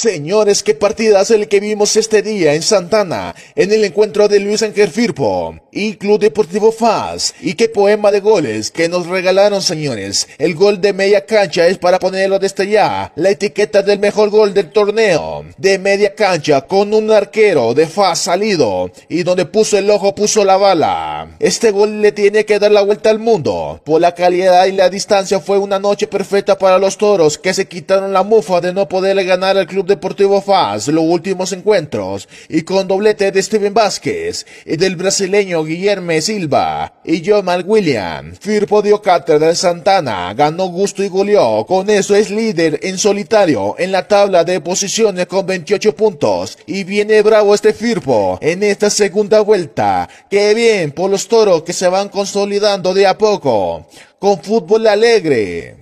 Señores, qué partidazo el que vimos este día en Santana, en el encuentro de Luis Ángel Firpo y Club Deportivo FAS. Y qué poema de goles que nos regalaron, señores. El gol de media cancha es para ponerlo desde ya, la etiqueta del mejor gol del torneo. De media cancha, con un arquero de FAS salido, y donde puso el ojo puso la bala. Este gol le tiene que dar la vuelta al mundo. Por la calidad y la distancia fue una noche perfecta para los toros, que se quitaron la mufa de no poderle ganar al Club Deportivo FAS los últimos encuentros, y con doblete de Steven Vázquez y del brasileño Guilherme Silva y Jamal William, Firpo dio cátedra de Santana, ganó gusto y goleó. Con eso es líder en solitario en la tabla de posiciones con 28 puntos, y viene bravo este Firpo en esta segunda vuelta. Qué bien por los toros que se van consolidando de a poco con fútbol alegre.